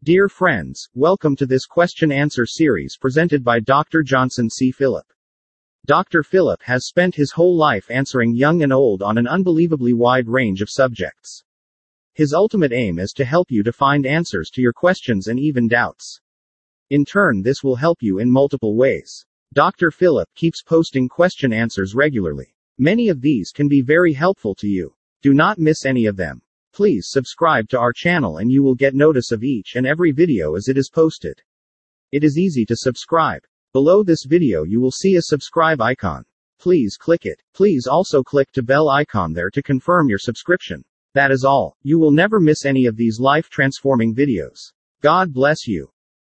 Dear friends, welcome to this question-answer series presented by Dr. Johnson C. Phillip. Dr. Phillip has spent his whole life answering young and old on an unbelievably wide range of subjects. His ultimate aim is to help you to find answers to your questions and even doubts. In turn, this will help you in multiple ways. Dr. Phillip keeps posting question answers regularly. Many of these can be very helpful to you. Do not miss any of them. Please subscribe to our channel and you will get notice of each and every video as it is posted. It is easy to subscribe. Below this video you will see a subscribe icon. Please click it. Please also click the bell icon there to confirm your subscription. That is all. You will never miss any of these life-transforming videos. God bless you.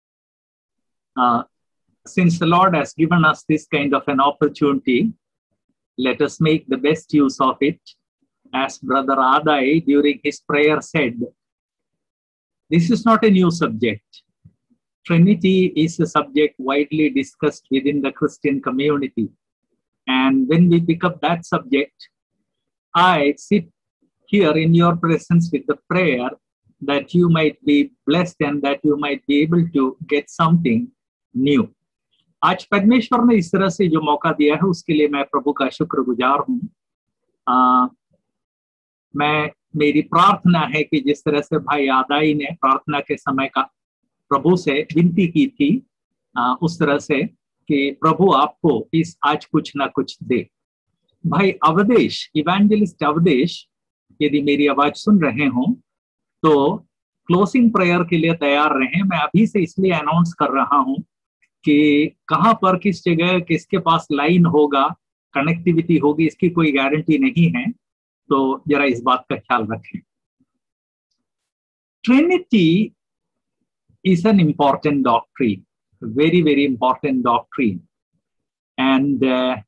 Since the Lord has given us this kind of an opportunity, let us make the best use of it. As Brother Adai during his prayer said, this is not a new subject. Trinity is a subject widely discussed within the Christian community. And when we pick up that subject, I sit here in your presence with the prayer that you might be blessed and that you might be able to get something new. आज परमेश्वर ने इस तरह से जो मौका दिया है उसके लिए मैं प्रभु का शुक्रगुजार हूँ। मेरी प्रार्थना है कि जिस तरह से भाई आदाई ने प्रार्थना के समय का प्रभु से विनती की थी, उस तरह से कि प्रभु आपको इस आज कुछ ना कुछ दे। भाई अवदेश, इवेंजलिस्ट अवदेश, यदि मेरी आवाज सुन रहे हो तो क्लोजिंग प्रेयर के लिए तैयार रहें। मैं अभी से इसलिए अनाउंस कर रहा हूं कि कहां पर किस जगह किसके पास लाइन होगा, कनेक्टिविटी होगी, इसकी कोई गारंटी नहीं है, तो जरा इस बात का ख्याल रखें। Trinity is an important doctrine, very, very important doctrine. And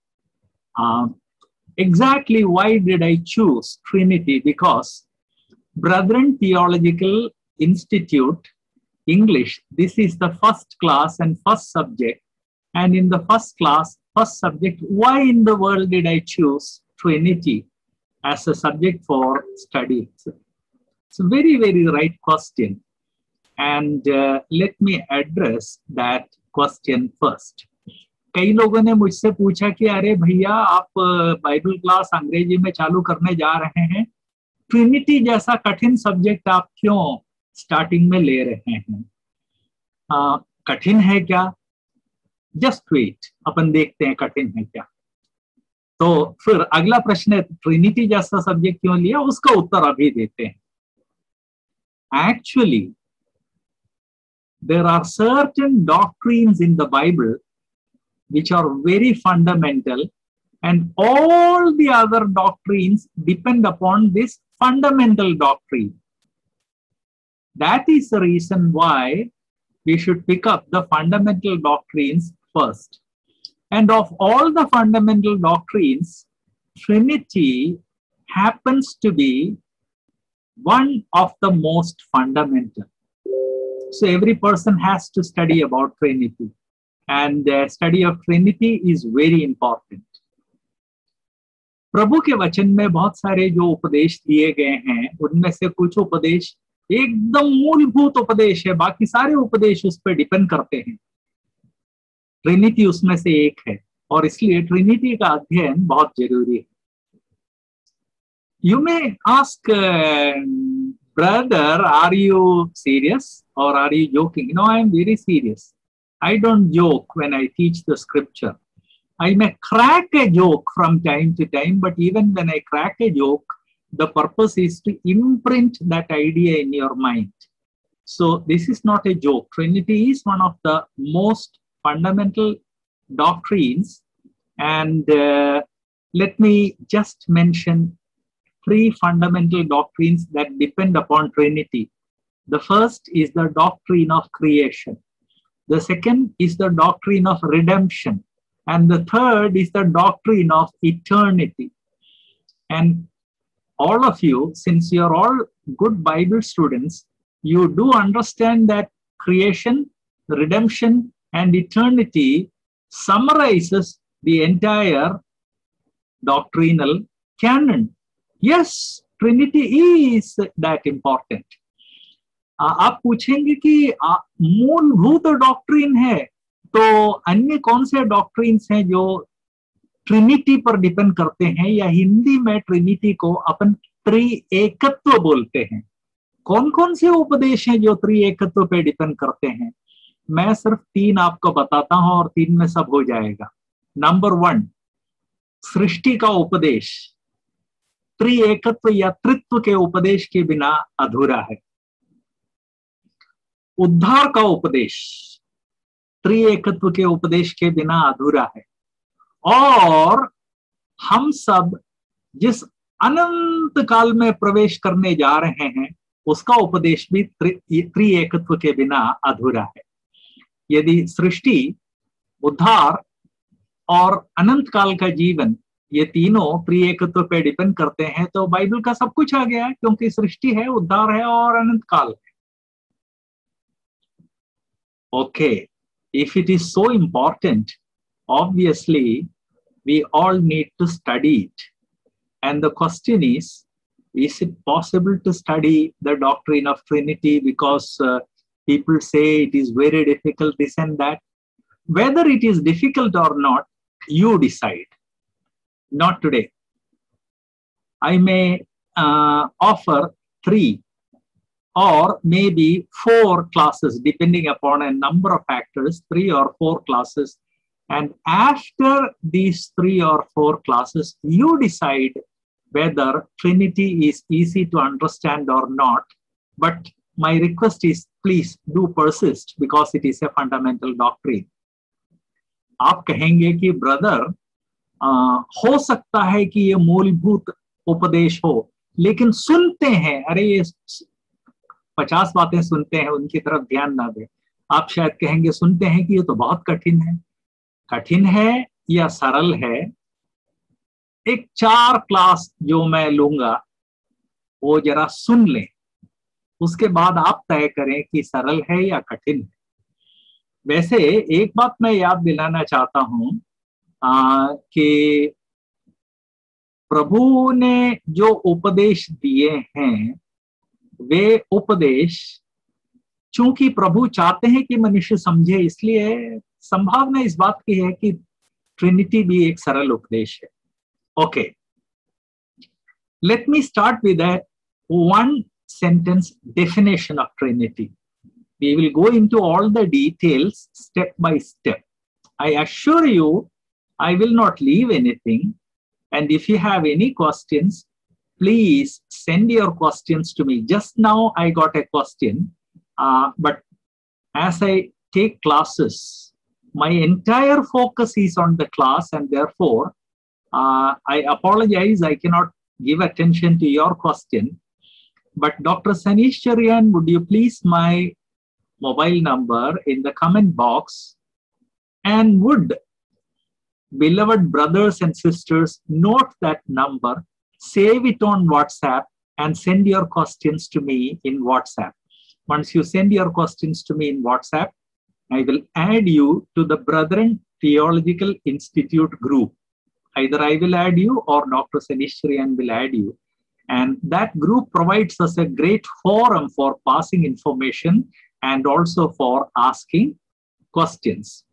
exactly why did I choose Trinity? Because Brethren Theological Institute, English, this is the first class and first subject. And in the first class, first subject, why in the world did I choose Trinity as a subject for study? It's a very, very right question. And let me address that question first. कई लोगों ने मुझसे पूछा कि अरे भैया आप Bible class अंग्रेजी में चालू करने जा रहे हैं, ट्रिनिटी जैसा कठिन सब्जेक्ट आप क्यों स्टार्टिंग में ले रहे हैं? कठिन है क्या? जस्ट वेट, अपन देखते हैं कठिन है क्या। तो फिर अगला प्रश्न है ट्रिनिटी जैसा सब्जेक्ट क्यों लिया, उसका उत्तर अभी देते हैं। Actually there are certain doctrines in the Bible which are very fundamental, and all the other doctrines depend upon this fundamental doctrine. That is the reason why we should pick up the fundamental doctrines first. And of all the fundamental doctrines, Trinity happens to be one of the most fundamental. So every person has to study about Trinity, and study of Trinity is very important. प्रभु के वचन में बहुत सारे जो उपदेश दिए गए हैं, उनमें से कुछ उपदेश एकदम मूलभूत उपदेश है, बाकी सारे उपदेश उस पर डिपेंड करते हैं। ट्रिनिटी उसमें से एक है, और इसलिए ट्रिनिटी का अध्ययन बहुत जरूरी है। You may ask, brother, are you serious or are you joking? No, I am very serious. I don't joke when I teach the scripture. I may crack a joke from time to time, but even when I crack a joke, the purpose is to imprint that idea in your mind. So this is not a joke. Trinity is one of the most fundamental doctrines. And let me just mention three fundamental doctrines that depend upon Trinity. The first is the doctrine of creation. The second is the doctrine of redemption. And the third is the doctrine of eternity. And all of you, since you're all good Bible students, you do understand that creation, redemption, and eternity summarizes the entire doctrinal canon. Yes, Trinity is that important. आप पूछेंगे कि मूलभूत doctrine है, तो अन्य कौन से doctrines हैं जो ट्रिनिटी पर डिपेंड करते हैं, या हिंदी में ट्रिनिटी को अपन त्रिएकत्व बोलते हैं? कौन कौन से उपदेश हैं जो त्रिएकत्व पे डिपेंड करते हैं? मैं सिर्फ 3 आपको बताता हूं और 3 में सब हो जाएगा। नंबर 1, सृष्टि का उपदेश त्रिएकत्व या त्रित्व के उपदेश के बिना अधूरा है। उद्धार का उपदेश त्रिएकत्व के उपदेश के बिना अधूरा है। और हम सब जिस अनंत काल में प्रवेश करने जा रहे हैं, उसका उपदेश भी त्रिएकत्व के बिना अधूरा है। यदि सृष्टि, उद्धार और अनंत काल का जीवन, ये तीनों त्रिएकत्व पे डिपेंड करते हैं, तो बाइबल का सब कुछ आ गया है, क्योंकि सृष्टि है, उद्धार है और अनंत काल है। Okay, if it is so important, obviously we all need to study it. And the question is it possible to study the doctrine of Trinity? Because people say it is very difficult, this and that. Whether it is difficult or not, you decide. Not today. I may offer 3 or maybe 4 classes, depending upon a number of factors, 3 or 4 classes. And after these 3 or 4 classes, you decide whether Trinity is easy to understand or not. But my request is, please do persist, because it is a fundamental doctrine. आप कहेंगे कि brother, हो सकता है कि ये मूलभूत उपदेश हो, लेकिन सुनते हैं, अरे ये 50 बातें सुनते हैं, उनकी तरफ ध्यान ना दें। आप शायद कहेंगे, सुनते हैं कि ये तो बहुत कठिन है। कठिन है या सरल है? एक 4 क्लास जो मैं लूंगा वो जरा सुन लें, उसके बाद आप तय करें कि सरल है या कठिन है। वैसे एक बात मैं याद दिलाना चाहता हूं कि प्रभु ने जो उपदेश दिए हैं, वे उपदेश चूंकि प्रभु चाहते हैं कि मनुष्य समझे, इसलिए संभावना इस बात की है कि ट्रिनिटी भी एक सरल उपदेश है। Okay, let me start with a 1-sentence definition of Trinity. We will go into all the details step by step. I assure you, I will not leave anything. And if you have any questions, please send your questions to me. Just now I got a question, but as I take classes, my entire focus is on the class, and therefore I apologize, I cannot give attention to your question. But Dr. Sanishcharian, would you please my mobile number in the comment box, and would beloved brothers and sisters note that number, save it on WhatsApp, and send your questions to me in WhatsApp. Once you send your questions to me in WhatsApp, I will add you to the Brethren Theological Institute group. Either I will add you or Dr. Sanishcharian will add you. And that group provides us a great forum for passing information and also for asking questions.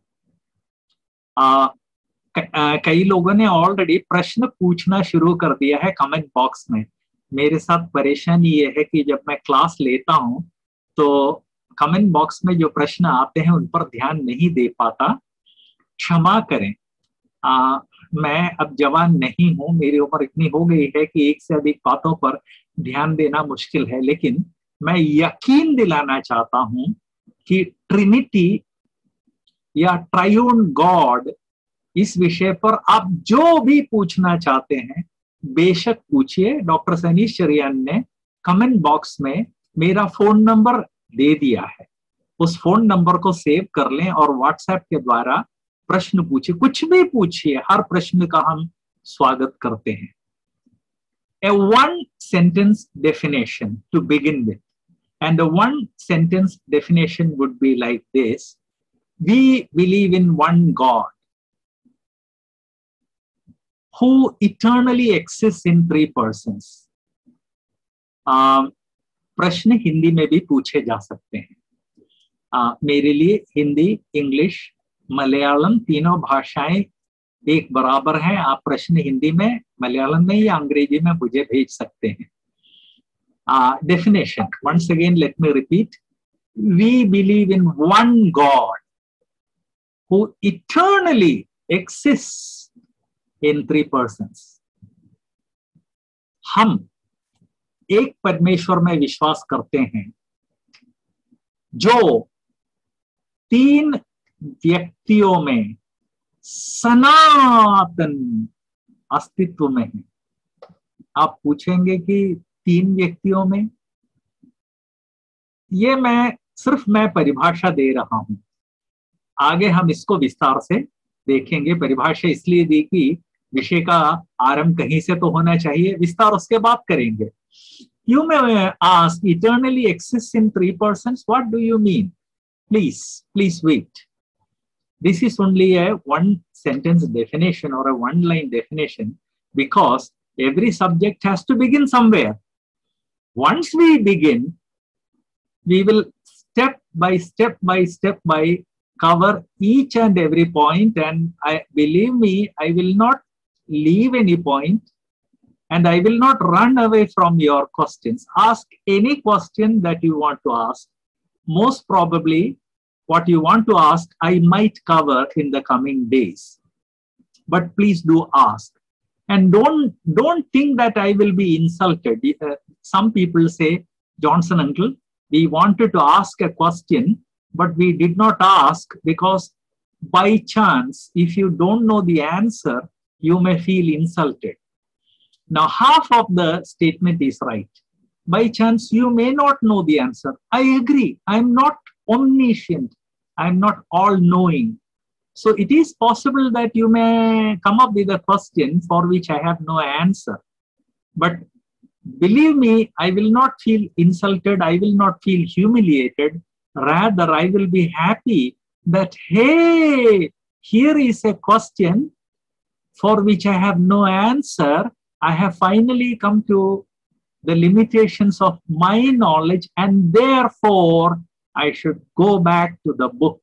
कई लोगों ने already प्रश्न पूछना शुरू कर दिया है comment box में। मेरे साथ परेशानी ये है कि जब मैं क्लास लेता हूं तो कमेंट बॉक्स में जो प्रश्न आते हैं उन पर ध्यान नहीं दे पाता, क्षमा करें। मैं अब जवान नहीं हूं, मेरी उम्र इतनी हो गई है कि एक से अधिक बातों पर ध्यान देना मुश्किल है, लेकिन मैं यकीन दिलाना चाहता हूं कि ट्रिनिटी या ट्रायून गॉड, इस विषय पर आप जो भी पूछना चाहते हैं बेशक पूछिए। डॉक्टर सनीश्चरियान ने कमेंट बॉक्स में मेरा फोन नंबर दे दिया है, उस फोन नंबर को सेव कर लें और व्हाट्सएप के द्वारा प्रश्न पूछिए, कुछ भी पूछिए, हर प्रश्न का हम स्वागत करते हैं। A 1-sentence definition to begin with, and a 1-sentence definition would be like this: we believe in one God who eternally exists in 3 persons. प्रश्न हिंदी में भी पूछे जा सकते हैं। मेरे लिए हिंदी, इंग्लिश, मलयालम तीनों भाषाएं एक बराबर हैं। आप प्रश्न हिंदी में, मलयालम में या अंग्रेजी में मुझे भेज सकते हैं। Definition. Once again, let me repeat. We believe in one God who eternally exists in three persons. हम एक परमेश्वर में विश्वास करते हैं जो तीन व्यक्तियों में सनातन अस्तित्व में है। आप पूछेंगे कि तीन व्यक्तियों में, ये सिर्फ मैं परिभाषा दे रहा हूं, आगे हम इसको विस्तार से देखेंगे। परिभाषा इसलिए दी कि विषय का आरंभ कहीं से तो होना चाहिए, विस्तार उसके बाद करेंगे। You may ask, eternally exists in three persons. What do you mean? Please wait. This is only a one sentence definition or a one line definition, because every subject has to begin somewhere. Once we begin, we will step by step cover each and every point, and believe me, I will not leave any point, and I will not run away from your questions. Ask any question that you want to ask. Most probably, what you want to ask, I might cover in the coming days. But please do ask. And don't think that I will be insulted. Some people say, Johnson uncle, we wanted to ask a question, but we did not ask because by chance, if you don't know the answer, you may feel insulted. Now, half of the statement is right. By chance, you may not know the answer. I agree. I'm not omniscient. I'm not all-knowing. So it is possible that you may come up with a question for which I have no answer. But believe me, I will not feel insulted. I will not feel humiliated. Rather, I will be happy that, hey, here is a question for which I have no answer. I have finally come to the limitations of my knowledge, and therefore I should go back to the book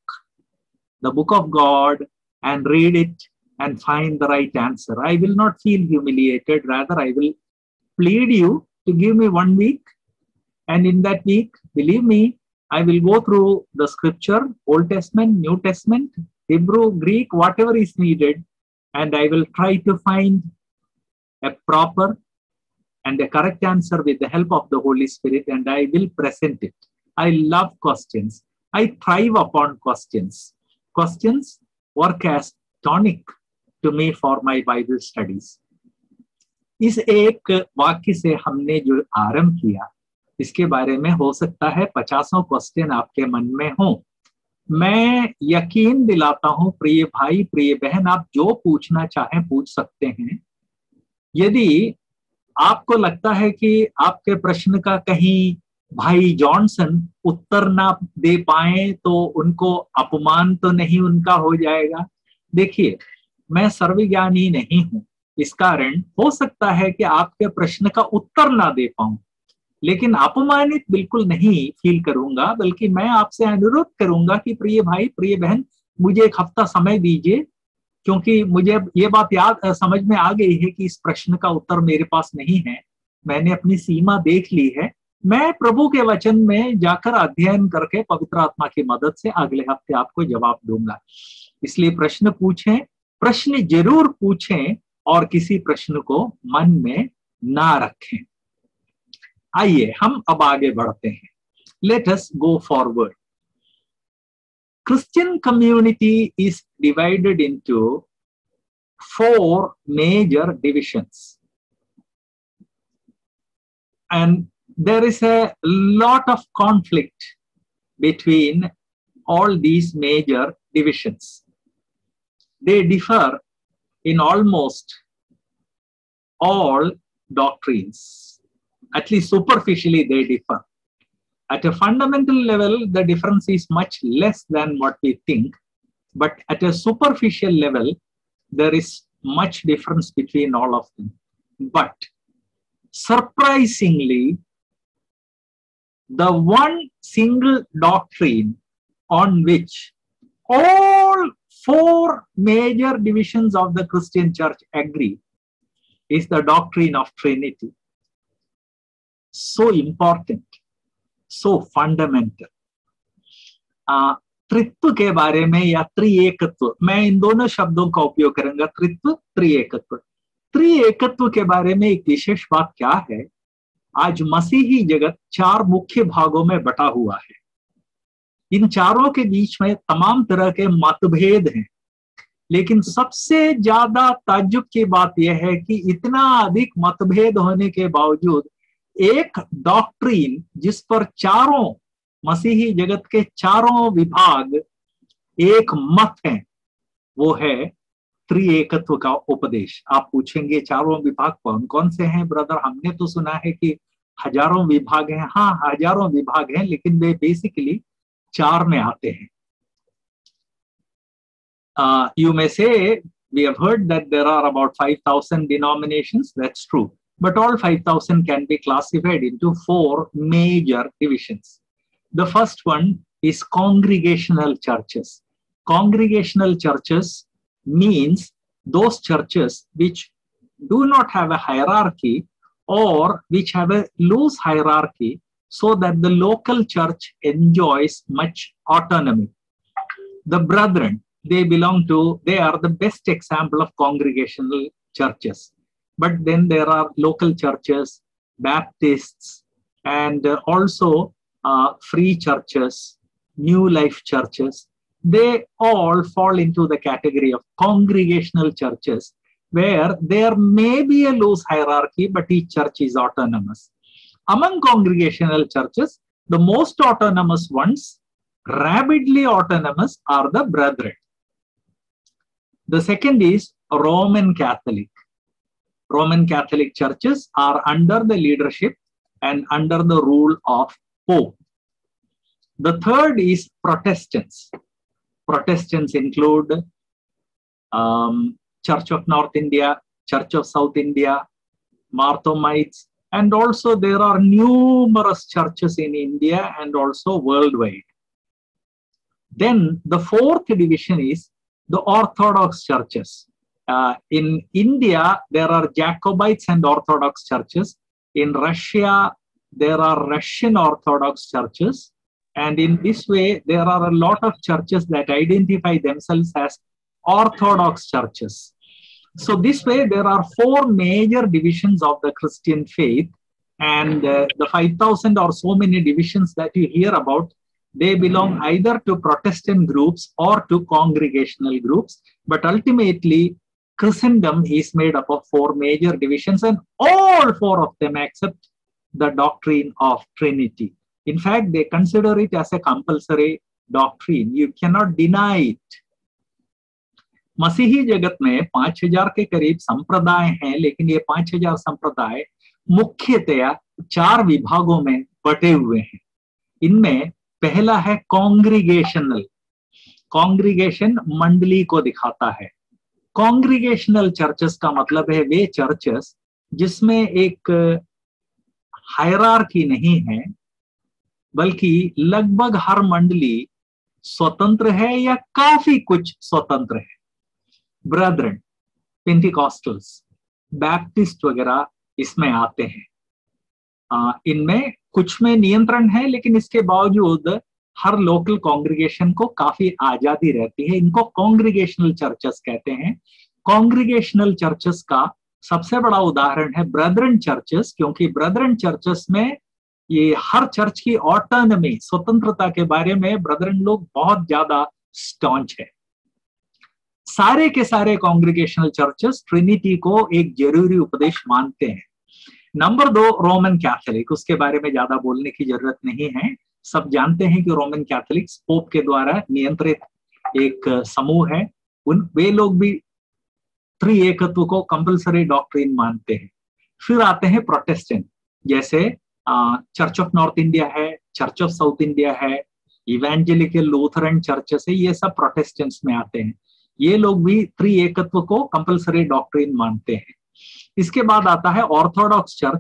of God, and read it and find the right answer. I will not feel humiliated. Rather, I will plead you to give me 1 week. And in that week, believe me, I will go through the scripture, Old Testament, New Testament, Hebrew, Greek, whatever is needed. And I will try to find a proper and a correct answer with the help of the Holy Spirit, and I will present it. I love questions. I thrive upon questions. Questions work as tonic to me for my Bible studies. इस एक वाक्य से हमने जो आरंभ किया, इसके बारे में हो सकता है 50 क्वेश्चन आपके मन में हो। मैं यकीन दिलाता हूं, प्रिय भाई, प्रिय बहन, आप जो पूछना चाहें पूछ सकते हैं। यदि आपको लगता है कि आपके प्रश्न का कहीं भाई जॉनसन उत्तर ना दे पाए तो उनको अपमान तो नहीं उनका हो जाएगा। देखिए, मैं सर्वज्ञानी नहीं हूं, इस कारण हो सकता है कि आपके प्रश्न का उत्तर ना दे पाऊं, लेकिन अपमानित बिल्कुल नहीं फील करूंगा, बल्कि मैं आपसे अनुरोध करूंगा कि प्रिय भाई, प्रिय बहन, मुझे 1 हफ्ता समय दीजिए, क्योंकि मुझे ये बात समझ में आ गई है कि इस प्रश्न का उत्तर मेरे पास नहीं है। मैंने अपनी सीमा देख ली है। मैं प्रभु के वचन में जाकर अध्ययन करके पवित्र आत्मा की मदद से अगले हफ्ते आपको जवाब दूंगा। इसलिए प्रश्न पूछें, प्रश्न जरूर पूछें, और किसी प्रश्न को मन में ना रखें। आइए हम अब आगे बढ़ते हैं। Let us go forward. Christian community is divided into 4 major divisions. And there is a lot of conflict between all these major divisions. They differ in almost all doctrines. At least superficially they differ. At a fundamental level, the difference is much less than what we think. But at a superficial level, there is much difference between all of them. But surprisingly, the one single doctrine on which all four major divisions of the Christian church agree is the doctrine of Trinity. So important, so fundamental. त्रित्व के बारे में या त्रिएकत्व, मैं इन दोनों शब्दों का उपयोग करूंगा, त्रित्व, त्रिएकत्व। त्रिएकत्व के बारे में एक विशेष बात क्या है, आज मसीही जगत चार मुख्य भागों में बटा हुआ है। इन चारों के बीच में तमाम तरह के मतभेद हैं, लेकिन सबसे ज्यादा ताज्जुब की बात यह है कि इतना अधिक मतभेद होने के बावजूद एक डॉक्ट्रीन जिस पर चारों मसीही जगत के चारों विभाग एक मत हैं, वो है त्रिएकत्व का उपदेश। आप पूछेंगे चारों विभाग कौन कौन से हैं ब्रदर, हमने तो सुना है कि हजारों विभाग हैं। हाँ, हजारों विभाग हैं, लेकिन वे बेसिकली चार में आते हैं। You may say, we have heard that there are about 5,000 denominations. That's true. But all 5,000 can be classified into four major divisions. The first one is congregational churches. Congregational churches means those churches which do not have a hierarchy or which have a loose hierarchy, so that the local church enjoys much autonomy. The brethren, they are the best example of congregational churches. But then there are local churches, Baptists, and also free churches, new life churches. They all fall into the category of congregational churches, where there may be a loose hierarchy, but each church is autonomous. Among congregational churches, the most autonomous ones, rabidly autonomous, are the brethren. The second is Roman Catholic. Roman Catholic churches are under the leadership and under the rule of Pope. The third is Protestants. Protestants include Church of North India, Church of South India, Marthomites, and also there are numerous churches in India and also worldwide. Then the fourth division is the Orthodox churches. In India, there are Jacobites and Orthodox churches. In Russia, there are Russian Orthodox churches. And in this way, there are a lot of churches that identify themselves as Orthodox churches. So this way, there are four major divisions of the Christian faith. And the 5,000 or so many divisions that you hear about, they belong either to Protestant groups or to congregational groups. But ultimately, Christendom is made up of four major divisions, and all four of them accept the doctrine of Trinity. In fact, they consider it as a compulsory doctrine. You cannot deny it. मसीही जगत में 5,000 के करीब संप्रदाय हैं, लेकिन ये 5,000 संप्रदाय मुख्यतया चार विभागों में बटे हुए हैं। इनमें पहला है कॉन्ग्रीगेशनल। कॉन्ग्रीगेशन मंडली को दिखाता है। कॉन्ग्रीगेशनल चर्चेस का मतलब है वे चर्चेस जिसमें एक हायरार्की नहीं है, बल्कि लगभग हर मंडली स्वतंत्र है या काफी कुछ स्वतंत्र है। ब्रदरन, पेंटिकॉस्टल्स, बैप्टिस्ट वगैरह इसमें आते हैं। इनमें कुछ में नियंत्रण है, लेकिन इसके बावजूद हर लोकल कॉन्ग्रीगेशन को काफी आजादी रहती है। इनको कॉन्ग्रीगेशनल चर्चेस कहते हैं। कॉन्ग्रीगेशनल चर्चेस का सबसे बड़ा उदाहरण है ब्रदरन चर्चेस, क्योंकि ब्रदरन चर्चेस में ये हर चर्च की ऑटोनॉमी, स्वतंत्रता के बारे में ब्रदरन लोग बहुत ज्यादा स्टॉन्च है। सारे के सारे कॉन्ग्रीगेशनल चर्चेस ट्रिनिटी को एक जरूरी उपदेश मानते हैं। Number 2, Roman Catholic. उसके बारे में ज्यादा बोलने की जरूरत नहीं है, सब जानते हैं कि रोमन कैथोलिक्स पोप के द्वारा नियंत्रित एक समूह है। वे लोग भी त्रिएकत्व को कंपलसरी डॉक्ट्रिन मानते हैं। फिर आते हैं प्रोटेस्टेंट, जैसे चर्च ऑफ नॉर्थ इंडिया है, चर्च ऑफ साउथ इंडिया है, इवेंजेलिकल लूथरन चर्चेस है, ये सब प्रोटेस्टेंट्स में आते हैं। ये लोग भी त्रिएकत्व को कंपलसरी डॉक्ट्रिन मानते हैं। इसके बाद आता है ऑर्थोडॉक्स चर्च।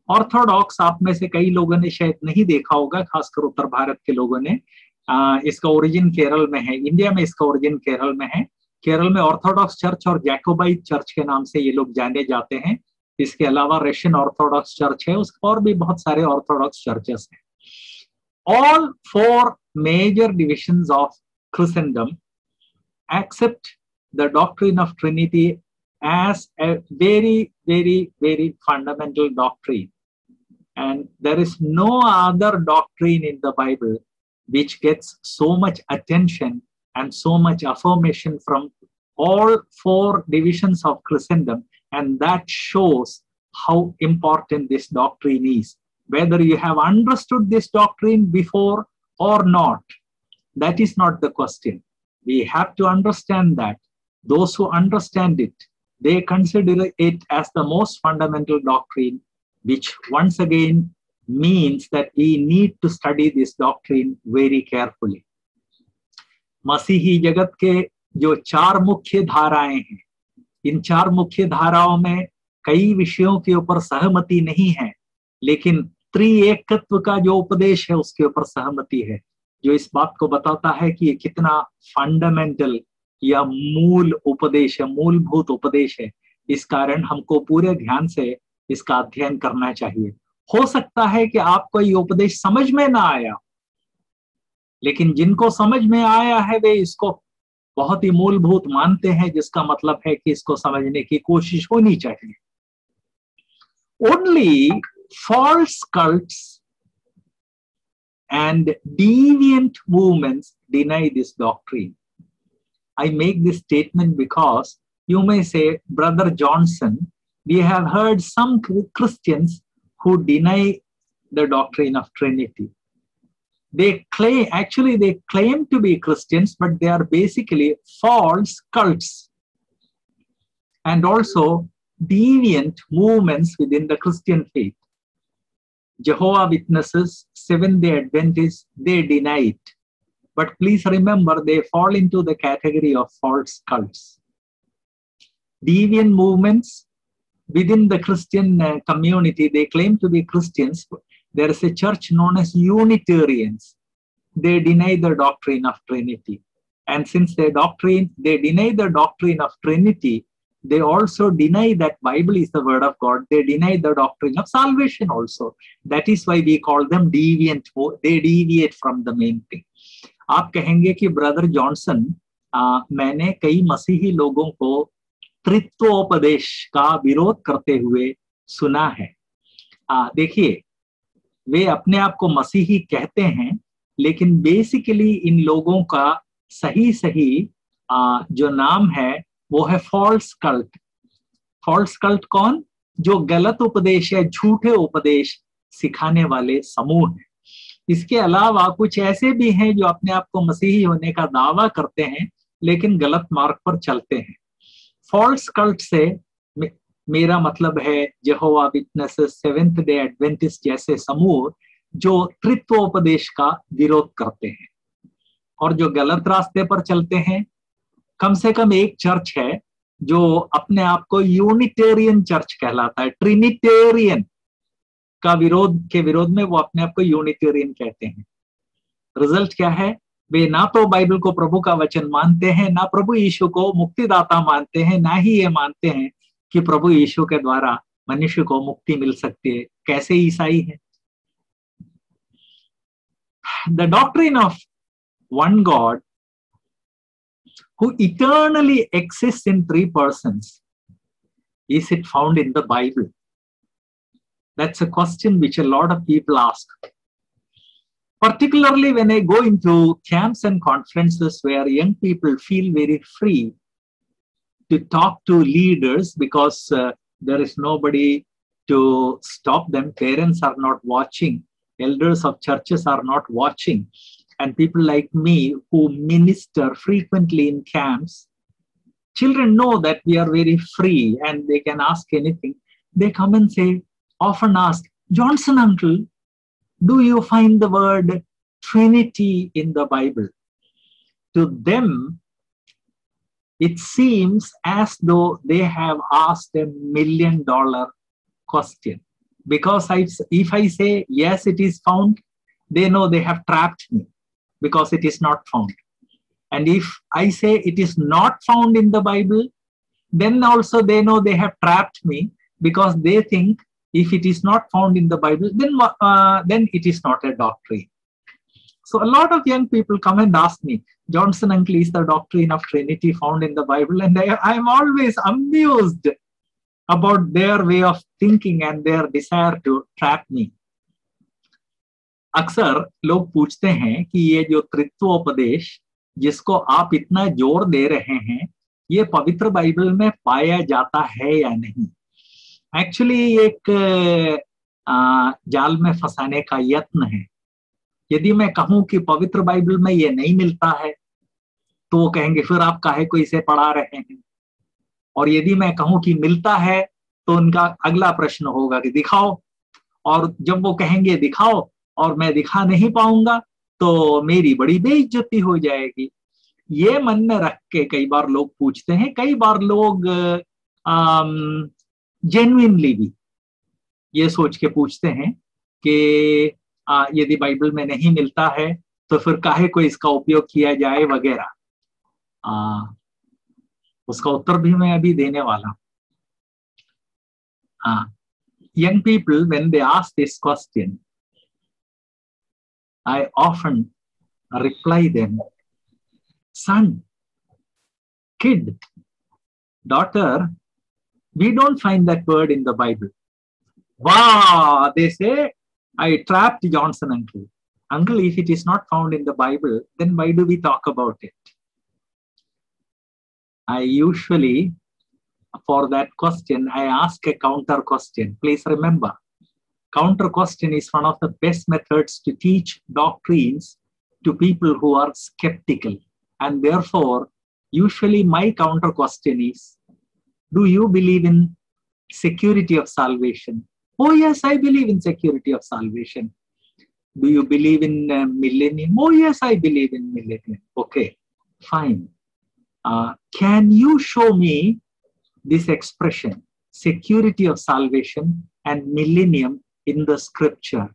ऑर्थोडॉक्स आप में से कई लोगों ने शायद नहीं देखा होगा, खासकर उत्तर भारत के लोगों ने। इसका ओरिजिन केरल में है, इंडिया में इसका ओरिजिन केरल में है। केरल में ऑर्थोडॉक्स चर्च और जैकोबाइट चर्च के नाम से ये लोग जाने जाते हैं। इसके अलावा रशियन ऑर्थोडॉक्स चर्च है, उसके और भी बहुत सारे ऑर्थोडॉक्स चर्चेस हैं। All four major divisions of Christendom accept the doctrine of Trinity as a very, very, very fundamental doctrine. And there is no other doctrine in the Bible which gets so much attention and so much affirmation from all four divisions of Christendom. And that shows how important this doctrine is. Whether you have understood this doctrine before or not, that is not the question. We have to understand that. Those who understand it, they consider it as the most fundamental doctrine, which once again means that we need to study this doctrine very carefully. मसीही जगत के जो चार मुख्य धाराएं हैं, इन चार मुख्य धाराओं में कई विषयों के ऊपर सहमति नहीं है, लेकिन त्रिएकत्व का जो उपदेश है उसके ऊपर सहमति है, जो इस बात को बताता है कि ये कितना फंडामेंटल या मूल उपदेश है, मूलभूत उपदेश है। इस कारण हमको पूरे ध्यान से इसका अध्ययन करना चाहिए। हो सकता है कि आपको ये उपदेश समझ में ना आया, लेकिन जिनको समझ में आया है वे इसको बहुत ही मूलभूत मानते हैं, जिसका मतलब है कि इसको समझने की कोशिश होनी चाहिए। Only false cults and deviant movements deny this doctrine. I make this statement because you may say, Brother Johnson, we have heard some Christians who deny the doctrine of Trinity. They claim to be Christians, but they are basically false cults and also deviant movements within the Christian faith. Jehovah's Witnesses, Seventh-day Adventists, they deny it. But please remember, they fall into the category of false cults. Deviant movements within the Christian community, they claim to be Christians. There is a church known as Unitarians. They deny the doctrine of Trinity. And since they deny the doctrine of Trinity, they also deny that Bible is the word of God. They deny the doctrine of salvation also. That is why we call them deviant. They deviate from the main thing. आप कहेंगे कि brother Johnson, मैंने कई मसीही लोगों को त्रित्वोपदेश का विरोध करते हुए सुना है। देखिए, वे अपने आप को मसीही कहते हैं, लेकिन बेसिकली इन लोगों का सही जो नाम है वो है फॉल्स कल्ट। फॉल्स कल्ट कौन? जो गलत उपदेश या झूठे उपदेश सिखाने वाले समूह हैं। इसके अलावा कुछ ऐसे भी हैं जो अपने आप को मसीही होने का दावा करते हैं, लेकिन गलत मार्ग पर चलते हैं। फॉल्स कल्ट से मेरा मतलब है Jehovah witnesses, seventh day Adventist जैसे समूह जो त्रित्वोपदेश का विरोध करते हैं और जो गलत रास्ते पर चलते हैं। कम से कम एक चर्च है जो अपने आप को यूनिटेरियन चर्च कहलाता है। ट्रिनिटेरियन का विरोध में वो अपने आप को यूनिटेरियन कहते हैं। रिजल्ट क्या है? वे ना तो बाइबल को प्रभु का वचन मानते हैं, ना प्रभु यीशु को मुक्तिदाता मानते हैं, ना ही ये मानते हैं कि प्रभु यीशु के द्वारा मनुष्य को मुक्ति मिल सकती है। कैसे ईसाई है? The doctrine of one God who eternally exists in three persons, is it found in the Bible? That's a question which a lot of people ask. Particularly when I go into camps and conferences where young people feel very free to talk to leaders because there is nobody to stop them. Parents are not watching. Elders of churches are not watching. And people like me who minister frequently in camps, children know that we are very free and they can ask anything. They come and say, often ask, Johnson uncle, do you find the word Trinity in the Bible? To them, it seems as though they have asked $1 million question. Because if I say, yes, it is found, they know they have trapped me because it is not found. And if I say it is not found in the Bible, then also they know they have trapped me because they think if it is not found in the Bible, then it is not a doctrine. So a lot of young people come and ask me, Johnson uncle, is the doctrine of Trinity found in the Bible? And I'm always amused about their way of thinking and their desire to trap me. अक्सर लोग पूछते हैं कि ये जो त्रित्वोपदेश जिसको आप इतना जोर दे रहे हैं, ये पवित्र बाइबल में पाया जाता है या नहीं. एक्चुअली एक जाल में फंसाने का यत्न है. यदि मैं कहूं कि पवित्र बाइबल में ये नहीं मिलता है, तो वो कहेंगे फिर आप काहे को इसे पढ़ा रहे हैं. और यदि मैं कहूं कि मिलता है, तो उनका अगला प्रश्न होगा कि दिखाओ. और जब वो कहेंगे दिखाओ और मैं दिखा नहीं पाऊंगा, तो मेरी बड़ी बेइज्जती हो जाएगी. ये मन में रख के कई बार लोग पूछते हैं. कई बार लोग जेन्युइनली भी ये सोच के पूछते हैं कि यदि बाइबल में नहीं मिलता है तो फिर काहे को इसका उपयोग किया जाए वगैरह. उसका उत्तर भी मैं अभी देने वाला हूं. Young people, when they ask this question, I often reply them, son, kid, daughter, we don't find that word in the Bible. Wow, they say, I trapped Johnson uncle. Uncle, if it is not found in the Bible, then why do we talk about it? I usually, for that question, I ask a counter question. Please remember, counter question is one of the best methods to teach doctrines to people who are skeptical. And therefore, usually my counter question is, do you believe in security of salvation? Oh yes, I believe in security of salvation. Do you believe in millennium? Oh yes, I believe in millennium. Okay, fine. Can you show me this expression, security of salvation and millennium, in the scripture?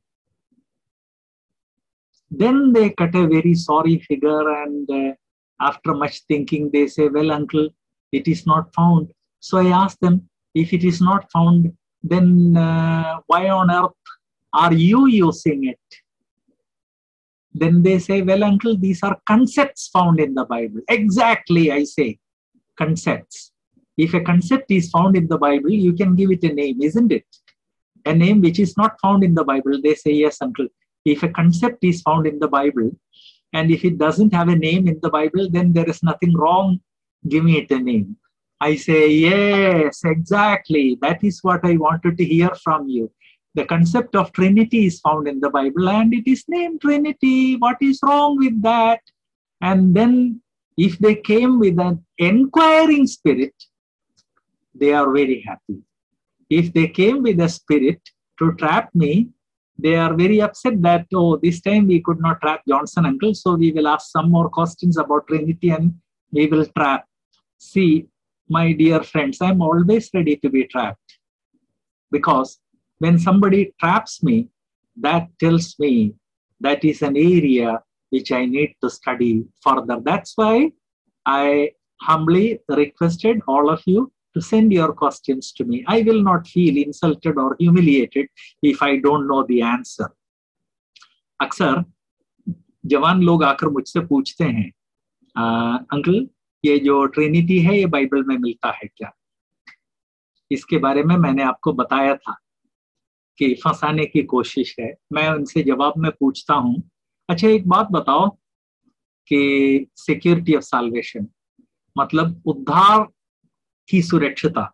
Then they cut a very sorry figure, and after much thinking, they say, well, uncle, it is not found. So I ask them, if it is not found, then why on earth are you using it? Then they say, well, uncle, these are concepts found in the Bible. Exactly, I say, concepts. If a concept is found in the Bible, you can give it a name, isn't it? A name which is not found in the Bible, they say, yes, uncle. If a concept is found in the Bible, and if it doesn't have a name in the Bible, then there is nothing wrong giving it a name. I say, yes, exactly. That is what I wanted to hear from you. The concept of Trinity is found in the Bible and it is named Trinity. What is wrong with that? And then if they came with an inquiring spirit, they are very happy. If they came with a spirit to trap me, they are very upset that, oh, this time we could not trap Johnson uncle, so we will ask some more questions about Trinity and we will trap. See, my dear friends, I'm always ready to be trapped, because when somebody traps me, that tells me that is an area which I need to study further. That's why I humbly requested all of you to send your questions to me. I will not feel insulted or humiliated if I don't know the answer. अक्सर जवान लोग आकर मुझसे पूछते हैं, uncle, ये जो Trinity है ये बाइबल में मिलता है क्या? इसके बारे में मैंने आपको बताया था कि फंसाने की कोशिश है. मैं उनसे जवाब में पूछता हूं, अच्छा एक बात बताओ कि सिक्योरिटी ऑफ साल्वेशन मतलब उद्धार की सुरक्षिता,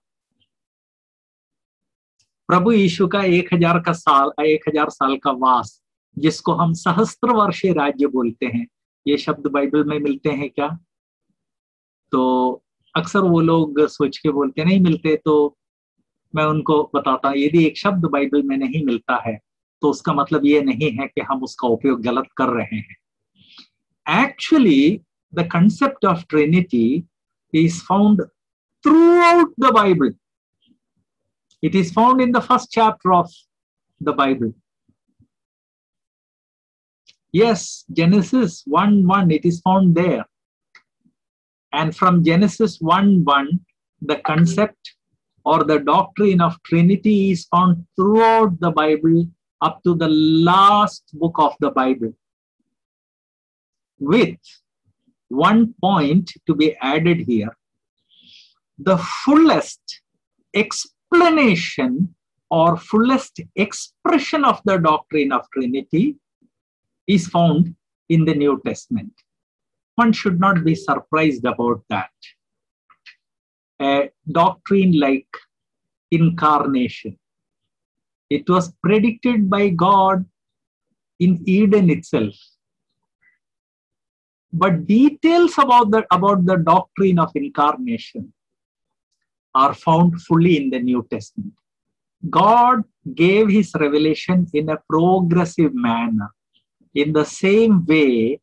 प्रभु यीशु का 1000 साल का वास, जिसको हम सहस्त्र वर्षीय राज्य बोलते हैं, ये शब्द बाइबल में मिलते हैं क्या? तो अक्सर वो लोग सोच के बोलते नहीं मिलते. तो मैं उनको बताता हूं, यदि एक शब्द बाइबल में नहीं मिलता है तो उसका मतलब ये नहीं है कि हम उसका उपयोग गलत कर रहे हैं. Actually the concept of Trinity is found throughout the Bible. It is found in the first chapter of the Bible? Yes, Genesis 1:1, it is found there. And from Genesis 1:1, the concept or the doctrine of Trinity is found throughout the Bible up to the last book of the Bible, with one point to be added here. The fullest explanation or fullest expression of the doctrine of Trinity is found in the New Testament. One should not be surprised about that. A doctrine like incarnation, it was predicted by God in Eden itself. But details about the doctrine of incarnation are found fully in the New Testament. God gave his revelation in a progressive manner. In the same way,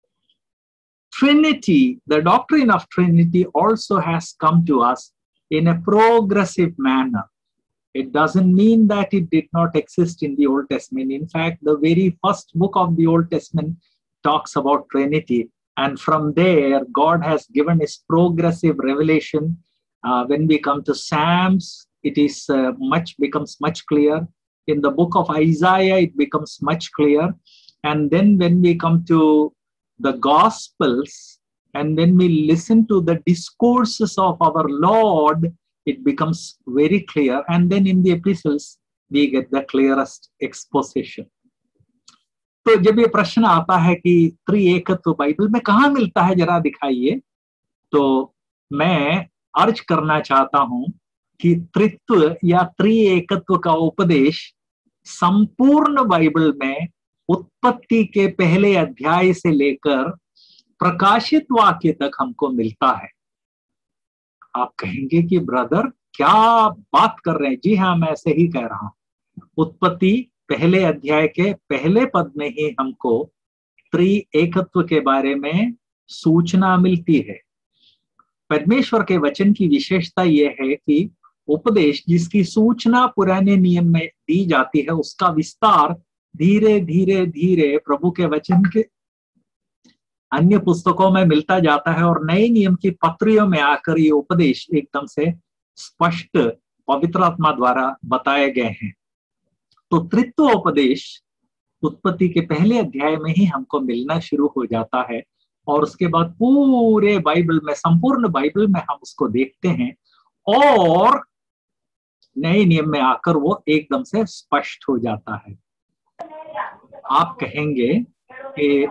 Trinity, the doctrine of Trinity also has come to us in a progressive manner. It doesn't mean that it did not exist in the Old Testament. In fact, the very first book of the Old Testament talks about Trinity. And from there, God has given his progressive revelation. When we come to Psalms, it is becomes much clear. In the book of Isaiah, it becomes much clear. And then when we come to the Gospels, and when we listen to the discourses of our Lord, it becomes very clear. And then in the epistles, we get the clearest exposition. तो जब ये प्रश्न आता है कि त्रिएकत्व Bible में कहाँ मिलता है, जरा दिखाइए, तो मैं अर्ज करना चाहता हूं कि त्रित्व या त्रिएकत्व का उपदेश संपूर्ण बाइबल में उत्पत्ति के पहले अध्याय से लेकर प्रकाशित वाक्य तक हमको मिलता है। आप कहेंगे कि ब्रदर क्या बात कर रहे हैं? जी हाँ, मैं ऐसे ही कह रहा हूं। उत्पत्ति पहले अध्याय के पहले पद में ही हमको त्रिएकत्व के बारे में सूचना मिलती है। परमेश्वर के वचन की विशेषता यह है कि उपदेश जिसकी सूचना पुराने नियम में दी जाती है, उसका विस्तार धीरे धीरे धीरे प्रभु के वचन के अन्य पुस्तकों में मिलता जाता है और नए नियम की पत्रियों में आकर ये उपदेश एकदम से स्पष्ट पवित्र आत्मा द्वारा बताए गए हैं। तो त्रित्व उपदेश उत्पत्ति के पहले अध्याय में ही हमको मिलना शुरू हो जाता है और उसके बाद पूरे बाइबल में, संपूर्ण बाइबल में हम उसको देखते हैं और नए नियम में आकर वो एकदम से स्पष्ट हो जाता है। आप कहेंगे कि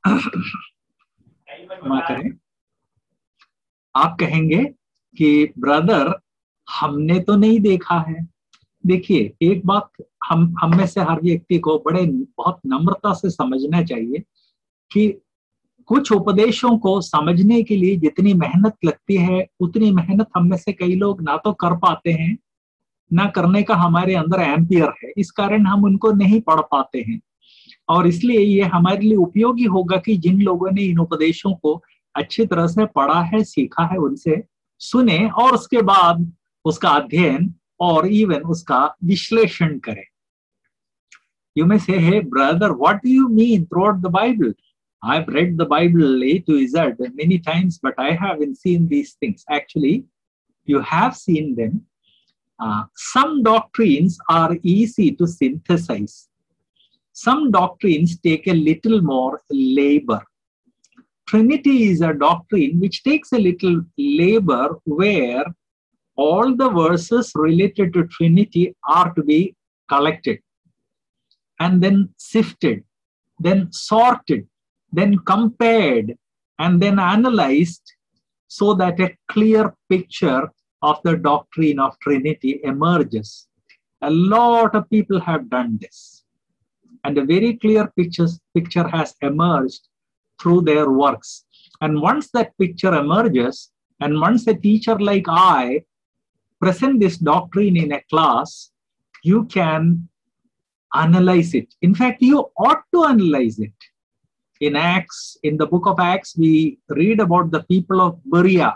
आप कहेंगे कि ब्रदर हमने तो नहीं देखा है। देखिए, एक बात हम में से हर व्यक्ति को बहुत नम्रता से समझना चाहिए कि कुछ उपदेशों को समझने के लिए जितनी मेहनत लगती है, उतनी मेहनत हम में से कई लोग ना तो कर पाते हैं, ना करने का हमारे अंदर एम्पियर है। इस कारण हम उनको नहीं पढ़ पाते हैं और इसलिए ये हमारे लिए उपयोगी होगा कि जिन लोगों ने इन उपदेशों को अच्छी तरह से पढ़ा है, सीखा है, उनसे सुने और उसके बाद उसका अध्ययन और इवन उसका विश्लेषण करें। You may say, hey brother, what do you mean throughout the Bible? I've read the Bible A to Z many times, but I haven't seen these things. Actually, you have seen them. Some doctrines are easy to synthesize. Some doctrines take a little more labor. Trinity is a doctrine which takes a little labor, where all the verses related to Trinity are to be collected and then sifted, then sorted, then compared, and then analyzed so that a clear picture of the doctrine of Trinity emerges. A lot of people have done this, and a very clear picture has emerged through their works. And once that picture emerges, and once a teacher like I present this doctrine in a class, you can analyze it. In fact, you ought to analyze it. In Acts, in the book of Acts, we read about the people of Berea,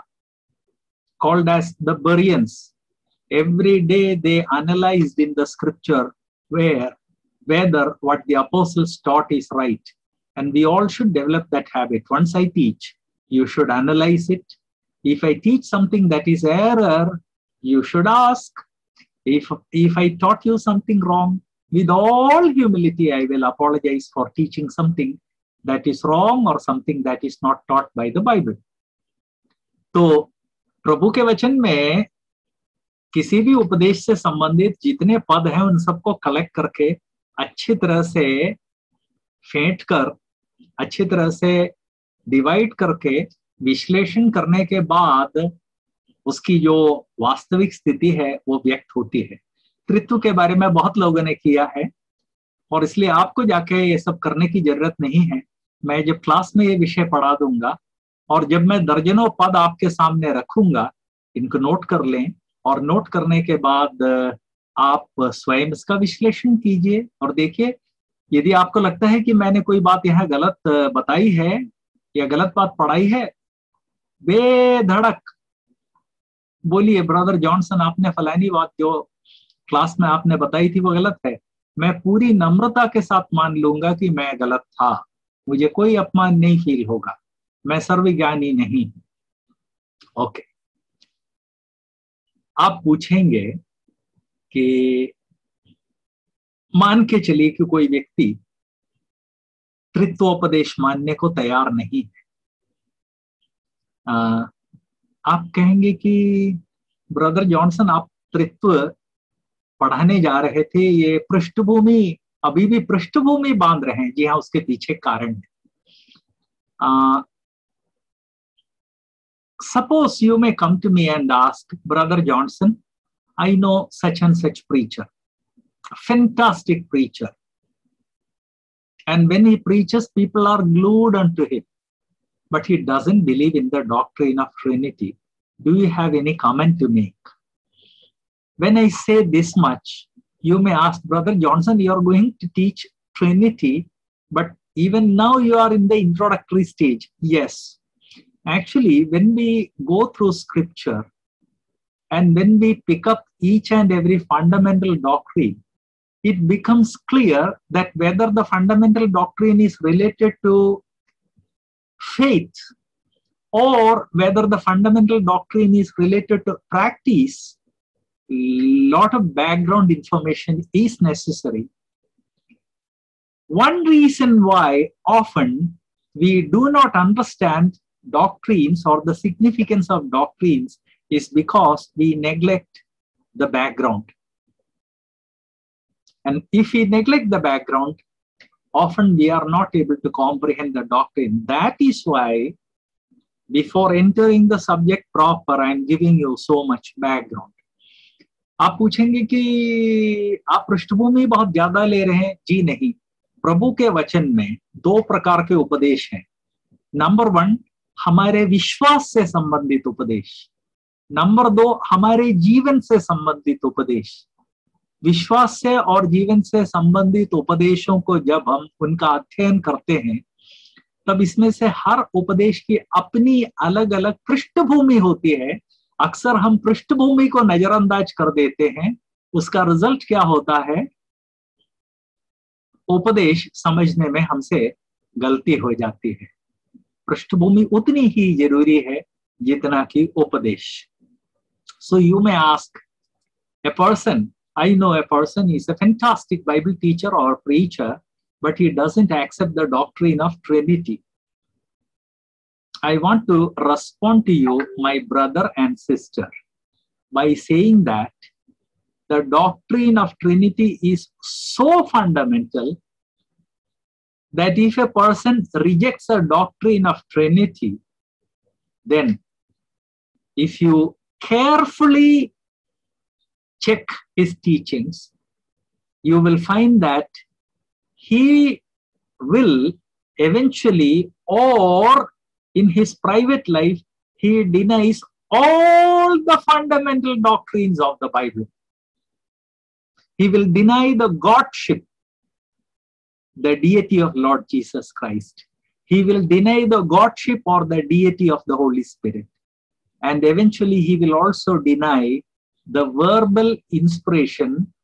called as the Bereans. Every day they analyzed in the scripture whether what the apostles taught is right. And we all should develop that habit. Once I teach, you should analyze it. If I teach something that is error, you should ask. If I taught you something wrong, with all humility, I will apologize for teaching something that is wrong or something that is not taught by the Bible. तो प्रभु के वचन में किसी भी उपदेश से संबंधित जितने पद हैं उन सबको कलेक्ट करके अच्छी तरह से फेंट कर, अच्छी तरह से डिवाइड करके विश्लेषण करने के बाद उसकी जो वास्तविक स्थिति है वो व्यक्त होती है। त्रित्व के बारे में बहुत लोगों ने किया है और इसलिए आपको जाके ये सब करने की जरूरत नहीं है। मैं जब क्लास में ये विषय पढ़ा दूंगा और जब मैं दर्जनों पद आपके सामने रखूंगा, इनको नोट कर लें और नोट करने के बाद आप स्वयं इसका विश्लेषण कीजिए और देखिए, यदि आपको लगता है कि मैंने कोई बात यहाँ गलत बताई है या गलत बात पढ़ाई है, बेधड़क बोलिए, ब्रदर जॉनसन आपने फलानी बात जो क्लास में आपने बताई थी वो गलत है। मैं पूरी नम्रता के साथ मान लूंगा कि मैं गलत था, मुझे कोई अपमान नहीं फील होगा, मैं सर्वज्ञानी नहीं। ओके, आप पूछेंगे कि मान के चलिए कि कोई व्यक्ति त्रित्वोपदेश मानने को तैयार नहीं है। आप कहेंगे कि ब्रदर जॉनसन आप त्रित्व पढ़ाने जा रहे थे, ये पृष्ठभूमि अभी भी पृष्ठभूमि बांध रहे हैं। जी हाँ, उसके पीछे कारण है। Suppose you may come to me and ask, Brother Johnson, I know such and such preacher, a fantastic preacher. And when he preaches, people are glued onto him. But he doesn't believe in the doctrine of Trinity. Do you have any comment to make? When I say this much, you may ask, Brother Johnson, you are going to teach Trinity, but even now you are in the introductory stage. Yes. Actually, when we go through scripture and when we pick up each and every fundamental doctrine, it becomes clear that whether the fundamental doctrine is related to faith or whether the fundamental doctrine is related to practice, lot of background information is necessary. One reason why often we do not understand doctrines or the significance of doctrines is because we neglect the background. And if we neglect the background, often we are not able to comprehend the doctrine. That is why before entering the subject proper, I am giving you so much background. आप पूछेंगे कि आप पृष्ठभूमि बहुत ज्यादा ले रहे हैं। जी नहीं, प्रभु के वचन में दो प्रकार के उपदेश हैं। नंबर 1, हमारे विश्वास से संबंधित उपदेश। नंबर 2, हमारे जीवन से संबंधित उपदेश। विश्वास से और जीवन से संबंधित उपदेशों को जब हम उनका अध्ययन करते हैं, तब इसमें से हर उपदेश की अपनी अलग अलग पृष्ठभूमि होती है। अक्सर हम पृष्ठभूमि को नजरअंदाज कर देते हैं। उसका रिजल्ट क्या होता है? उपदेश समझने में हमसे गलती हो जाती है। पृष्ठभूमि उतनी ही जरूरी है जितना कि उपदेश। So you may ask a person, I know a person is a fantastic Bible teacher or preacher, but he doesn't accept the doctrine of Trinity. I want to respond to you, my brother and sister, by saying that the doctrine of Trinity is so fundamental that if a person rejects the doctrine of Trinity, then if you carefully check his teachings, you will find that he will eventually, or in his private life, he denies all the fundamental doctrines of the Bible. He will deny the Godship, the deity of Lord Jesus Christ. He will deny the Godship or the deity of the Holy Spirit. And eventually he will also deny the verbal inspiration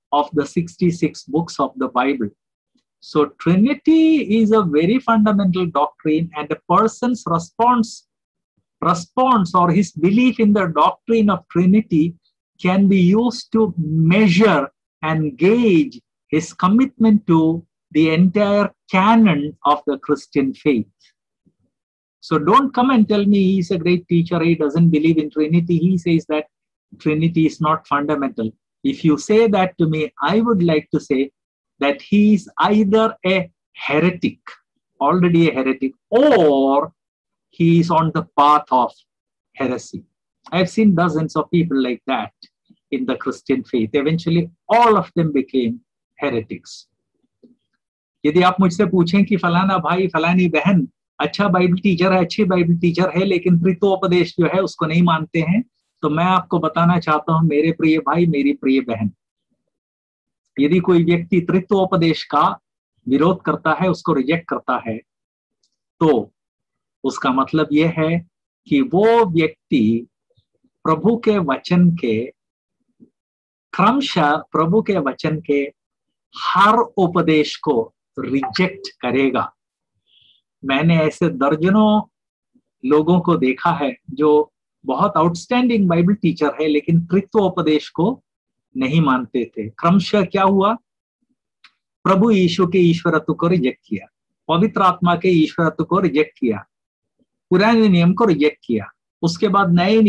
of the 66 books of the Bible. So Trinity is a very fundamental doctrine, and a person's response or his belief in the doctrine of Trinity can be used to measure and gauge his commitment to the entire canon of the Christian faith. So don't come and tell me he's a great teacher, he doesn't believe in Trinity. He says that Trinity is not fundamental. If you say that to me, I would like to say that he is either a heretic, already a heretic, or he is on the path of heresy. I've seen dozens of people like that in the Christian faith. Eventually, all of them became heretics. यदि आप मुझसे पूछें कि फलाना भाई फलानी बहन अच्छा बाइबल टीचर है, अच्छी बाइबल टीचर है, लेकिन त्रित्वोपदेश जो है उसको नहीं मानते हैं, तो मैं आपको बताना चाहता हूं मेरे प्रिय भाई, मेरी प्रिय बहन, यदि कोई व्यक्ति त्रित्वोपदेश का विरोध करता है, उसको रिजेक्ट करता है, तो उसका मतलब यह है कि वो व्यक्ति प्रभु के वचन के क्रमशः प्रभु के वचन के हर उपदेश को रिजेक्ट करेगा। मैंने ऐसे दर्जनों लोगों को देखा है जो बहुत आउटस्टैंडिंग बाइबल टीचर है, लेकिन त्रित्वोपदेश को नहीं मानते थे। क्रमशः क्या हुआ? प्रभु यीशु के ईश्वरत्व को रिजेक्ट किया, पवित्र आत्मा के ईश्वरत्व को रिजेक्ट किया, पुराने नियम को रिजेक्ट किया। उसके बाद नए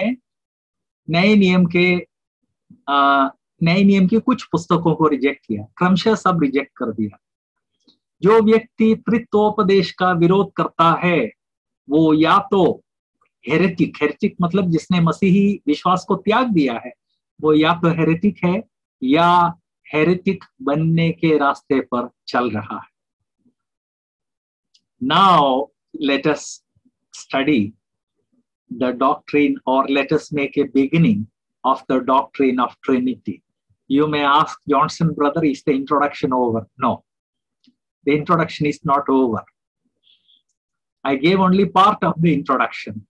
नियम की कुछ पुस्तकों को रिजेक्ट किया, क्रमशः सब रिजेक्ट कर दिया। जो व्यक्ति त्रित्वोपदेश का विरोध करता है वो या तो हेरेटिक मतलब जिसने मसीही विश्वास को त्याग दिया है, वो या तो हेरेटिक है या हेरेटिक बनने के रास्ते पर चल रहा है। Now let us study the doctrine, or let us make a beginning of the doctrine of Trinity. You may ask, Johnson brother, is the introduction over? No, the introduction is not over. I gave only part of the introduction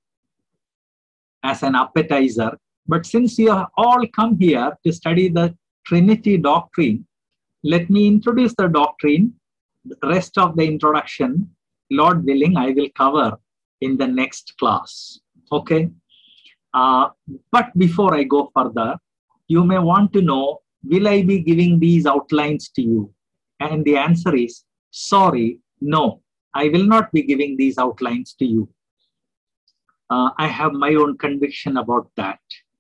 as an appetizer, but since you have all come here to study the Trinity doctrine, let me introduce the doctrine. The rest of the introduction, Lord willing, I will cover in the next class. Okay? But before I go further, you may want to know, will I be giving these outlines to you? And the answer is, sorry, no, I will not be giving these outlines to you. I have my own conviction about that.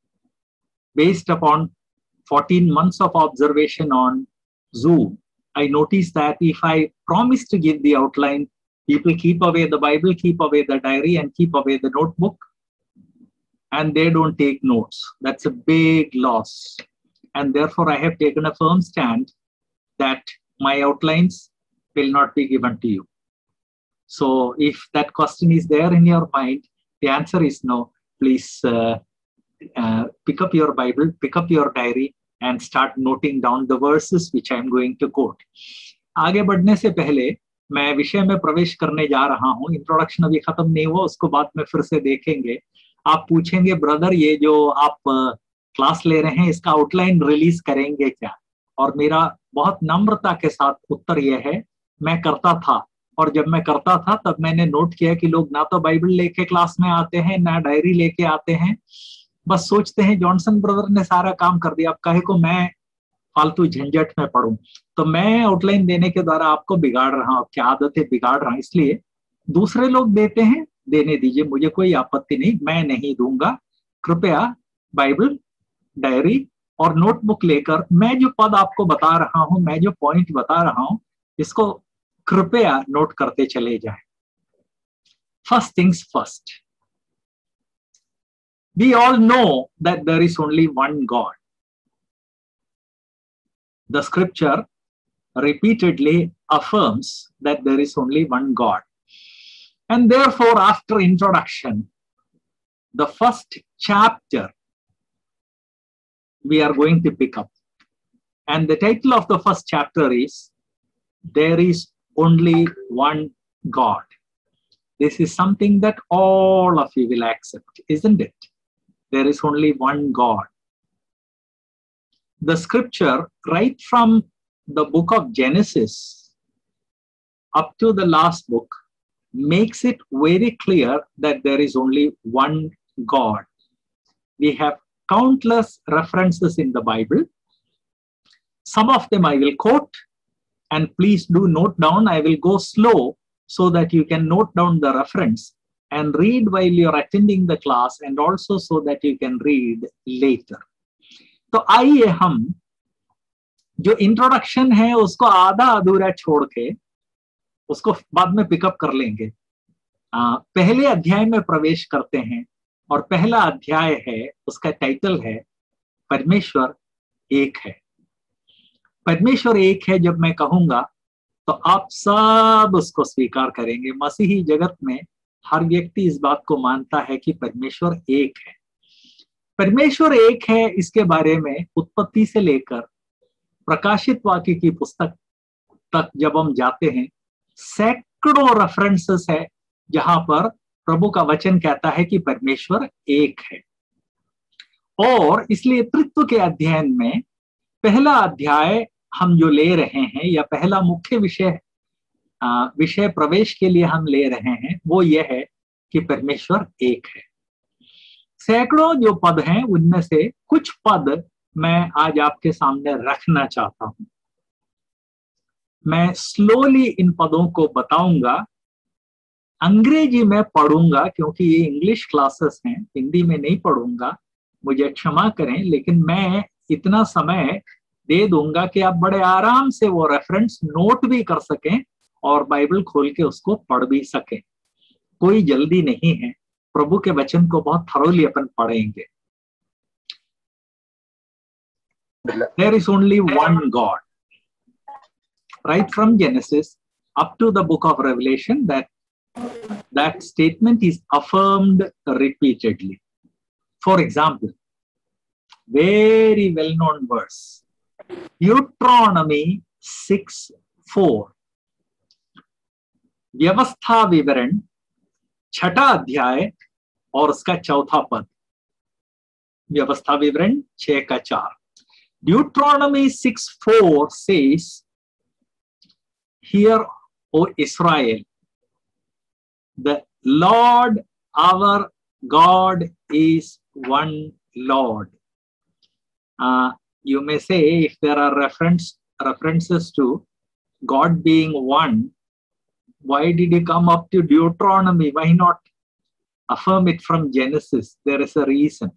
Based upon 14 months of observation on Zoom, I noticed that if I promise to give the outline, people keep away the Bible, keep away the diary, and keep away the notebook, and they don't take notes. That's a big loss. And therefore, I have taken a firm stand that my outlines will not be given to you. So if that question is there in your mind, the answer is no. Please pick up your Bible, pick up your diary, and start noting down the verses which I am going to quote. आगे बढ़ने से पहले मैं विषय में प्रवेश करने जा रहा हूँ। इंट्रोडक्शन अभी खत्म नहीं हुआ, उसको बाद में फिर से देखेंगे। आप पूछेंगे, ब्रदर ये जो आप क्लास ले रहे हैं इसका आउटलाइन रिलीज करेंगे क्या? और मेरा बहुत नम्रता के साथ उत्तर यह है, मैं करता था, और जब मैं करता था तब मैंने नोट किया कि लोग ना तो बाइबल लेके क्लास में आते हैं, ना डायरी लेके आते हैं, बस सोचते हैं जॉनसन ब्रदर ने सारा काम कर दिया, अब काहे को मैं फालतू झंझट में पढ़ूं। तो मैं आउटलाइन देने के द्वारा आपको बिगाड़ रहा हूं, क्या आदतें बिगाड़ रहा हूं। इसलिए दूसरे लोग देते हैं, देने दीजिए, मुझे कोई आपत्ति नहीं, मैं नहीं दूंगा। कृपया बाइबल, डायरी और नोटबुक लेकर मैं जो पद आपको बता रहा हूं, मैं जो पॉइंट बता रहा हूं, इसको कृपया नोट करते चले जाएं। First things first, we all know that there is only one God. The scripture repeatedly affirms that there is only one God. And therefore, after introduction, the first chapter we are going to pick up. And the title of the first chapter is, There is Only One God. This is something that all of you will accept, isn't it? There is only one God. the scripture right from the book of Genesis up to the last book makes it very clear that there is only one God. We have countless references in the Bible. Some of them I will quote, and please do note down. I will go slow so that you can note down the reference and read while you're attending the class, and also so that you can read later. तो आइए हम जो introduction है उसको आधा अधूरा छोड़ के उसको बाद में पिकअप कर लेंगे। पहले अध्याय में प्रवेश करते हैं, और पहला अध्याय है, उसका टाइटल है परमेश्वर एक है। परमेश्वर एक है जब मैं कहूंगा तो आप सब उसको स्वीकार करेंगे। मसीही जगत में हर व्यक्ति इस बात को मानता है कि परमेश्वर एक है। परमेश्वर एक है, इसके बारे में उत्पत्ति से लेकर प्रकाशित वाक्य की पुस्तक तक जब हम जाते हैं, सैकड़ों रेफरेंसेस है जहां पर प्रभु का वचन कहता है कि परमेश्वर एक है। और इसलिए त्रित्व के अध्ययन में पहला अध्याय हम जो ले रहे हैं, या पहला मुख्य विषय प्रवेश के लिए हम ले रहे हैं, वो ये है कि परमेश्वर एक है। सैकड़ों जो पद हैं उनमें से कुछ पद मैं आज आपके सामने रखना चाहता हूं। मैं स्लोली इन पदों को बताऊंगा, अंग्रेजी में पढ़ूंगा क्योंकि ये इंग्लिश क्लासेस हैं, हिंदी में नहीं पढ़ूंगा, मुझे क्षमा करें, लेकिन मैं इतना समय दे दूंगा कि आप बड़े आराम से वो रेफरेंस नोट भी कर सकें और बाइबल खोल के उसको पढ़ भी सकें। कोई जल्दी नहीं है, प्रभु के वचन को बहुत थरोली अपन पढ़ेंगे। There is only one God. Right from Genesis up to the book of Revelation, that statement is affirmed repeatedly. For example, very well-known verse, Deuteronomy 6:4, व्यवस्था विवरण 6ठा अध्याय और उसका 4था पद। व्यवस्था विवरण 6 का 4। Deuteronomy 6:4 says, "Hear, O Israel, the Lord our God is one Lord." You may say, if there are references to God being one, why did he come up to Deuteronomy? Why not affirm it from Genesis? There is a reason.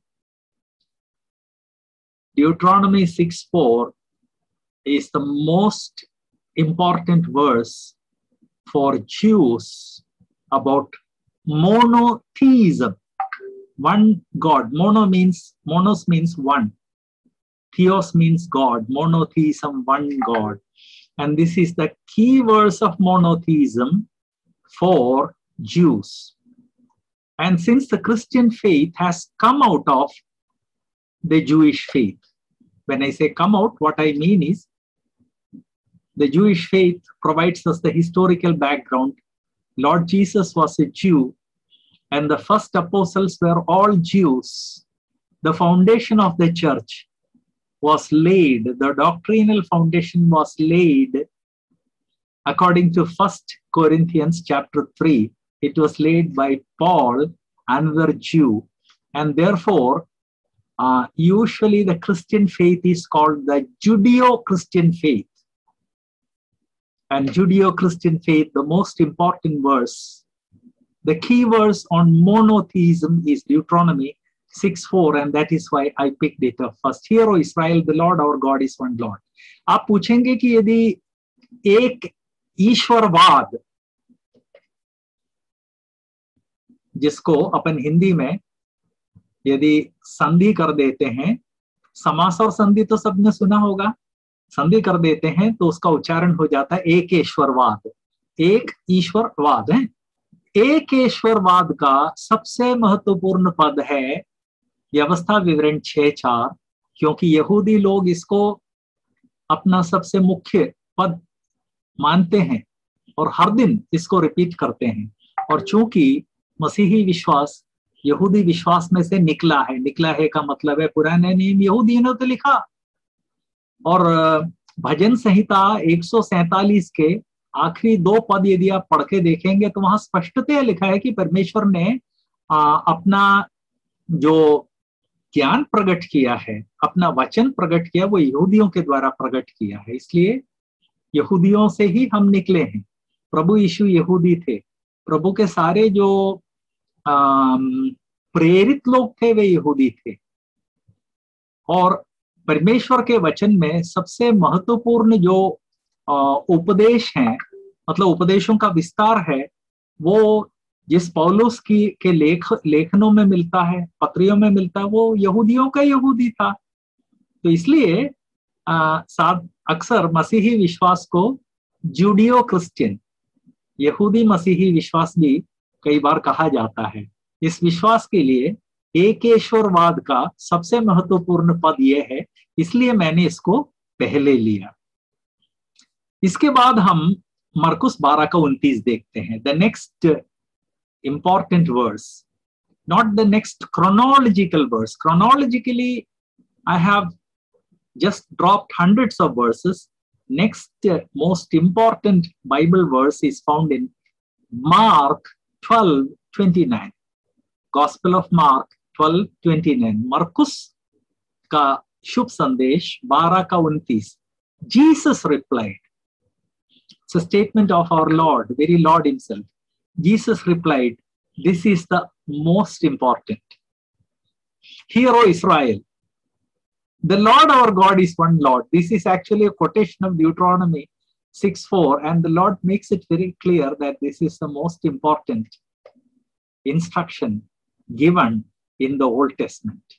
Deuteronomy 6:4 is the most important verse for Jews about monotheism. One God. Monos means one. Theos means God. Monotheism, one God. And this is the key verse of monotheism for Jews. And since the Christian faith has come out of the Jewish faith, when I say come out, what I mean is the Jewish faith provides us the historical background. Lord Jesus was a Jew, and the first apostles were all Jews. The foundation of the church was laid, the doctrinal foundation was laid according to 1 Corinthians chapter 3. It was laid by Paul, another Jew, and therefore usually the Christian faith is called the Judeo-Christian faith. And Judeo-Christian faith, the most important verse, the key verse on monotheism is Deuteronomy 6:4, and that is why I picked it up first. Hear, O Israel, the Lord our God is one Lord. आप पूछेंगे कि यदि एक ईश्वरवाद, जिसको अपन हिंदी में यदि संधि कर देते हैं, समास और संधि तो सबने सुना होगा, संधि कर देते हैं तो उसका उच्चारण हो जाता है एक ईश्वरवाद। एक ईश्वरवाद है। एक ईश्वरवाद का सबसे महत्वपूर्ण पद है व्यवस्था विवरण 6:4, क्योंकि यहूदी लोग इसको अपना सबसे मुख्य पद मानते हैं और हर दिन इसको रिपीट करते हैं। और चूंकि मसीही विश्वास यहूदी विश्वास में से निकला है का मतलब है पुराने नियम यहूदियों ने तो लिखा, और भजन संहिता 147 के आखिरी 2 पद यदि आप पढ़ के देखेंगे तो वहां स्पष्टतः लिखा है कि परमेश्वर ने अपना जो ज्ञान प्रकट किया है, अपना वचन प्रकट किया, वो यहूदियों के द्वारा प्रकट किया है। इसलिए यहूदियों से ही हम निकले हैं। प्रभु यीशु यहूदी थे, प्रभु के सारे जो प्रेरित लोग थे वे यहूदी थे। और परमेश्वर के वचन में सबसे महत्वपूर्ण जो उपदेश हैं, मतलब उपदेशों का विस्तार है, वो जिस पौलुस के लेखनों में मिलता है, पत्रियों में मिलता है, वो यहूदियों का यहूदी था। तो इसलिए अक्सर मसीही विश्वास को जूडियो क्रिश्चियन, यहूदी मसीही विश्वास भी कई बार कहा जाता है। इस विश्वास के लिए एकेश्वरवाद का सबसे महत्वपूर्ण पद यह है, इसलिए मैंने इसको पहले लिया। इसके बाद हम मरकुस 12 का 29 देखते हैं। The next important verse, not the next chronological verse. Chronologically, I have just dropped hundreds of verses. Next most important Bible verse is found in Mark 12:29. Gospel of Mark 12:29. Marcus का शुभ संदेश 12 का 29. Jesus replied. It's a statement of our Lord, very Lord himself. Jesus replied, this is the most important. Hear, O Israel, the Lord our God is one Lord. This is actually a quotation of Deuteronomy 6:4, and the Lord makes it very clear that this is the most important instruction given in the Old Testament.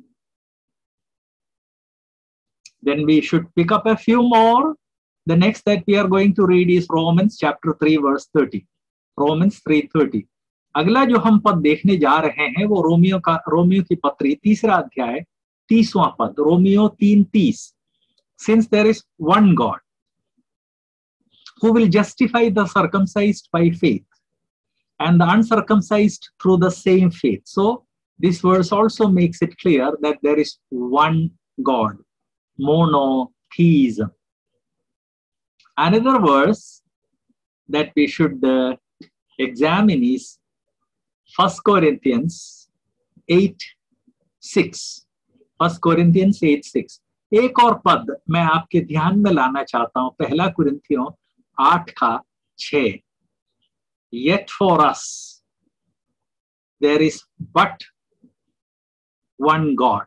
Then we should pick up a few more. The next that we are going to read is Romans chapter 3 verse 30. Romans 3:30. अगला जो हम पद देखने जा रहे हैं वो Romeo की पत्री 3रा अध्याय 30वां पद, रोमियो 3:30. Since there is one God who will justify the circumcised by faith and the uncircumcised through the same faith. So this verse also makes it clear that there is one God, monotheism. Another verse that we should examine is 1 Corinthians 8:6. 1 Corinthians 8:6. एक और पद मैं आपके ध्यान में लाना चाहता हूं, 1 कुरिन्थियों 8:6. Yet for us there is but one God,